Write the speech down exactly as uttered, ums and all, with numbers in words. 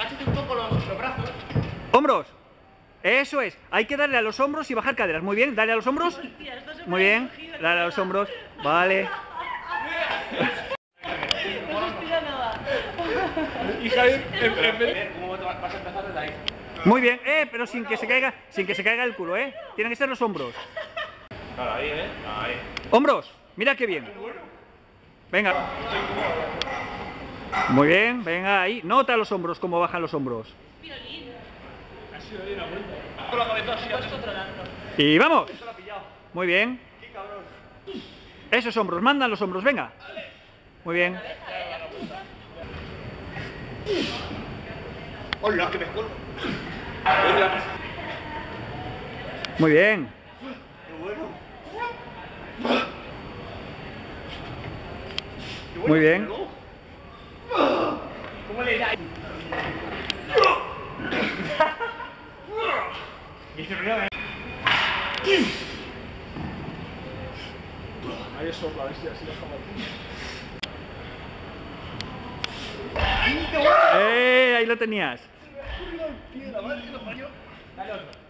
agáchate un poco los, los brazos. Hombros. Eso es. Hay que darle a los hombros y bajar caderas. Muy bien, dale a los hombros. Muy bien, dale a los hombros. Vale. No se estira nada. Y Javier, en vez... ¿Cómo vas a empezar desde ahí? Muy bien, eh, pero sin que se caiga, sin que se caiga el culo, eh. Tienen que ser los hombros. Claro, ahí, ¿eh? Ahí. Hombros, mira qué bien. Venga. Muy bien, venga ahí. Nota los hombros, cómo bajan los hombros. Violín. Ha sido ahí una vuelta. Con la cabeza así, Puesto otro lado. Y vamos. se lo ha pillado. Muy bien. Qué cabrón. Esos hombros, mandan los hombros, venga. Muy bien. Hola, que me escucho. Muy bien. Qué bueno. Muy bien. ¿Cómo le da? Y se ríe. Ahí sopla, a ver si así dejamos aquí. ¡Eh! Ahí lo tenías. La madre que lo falló. Dale otro.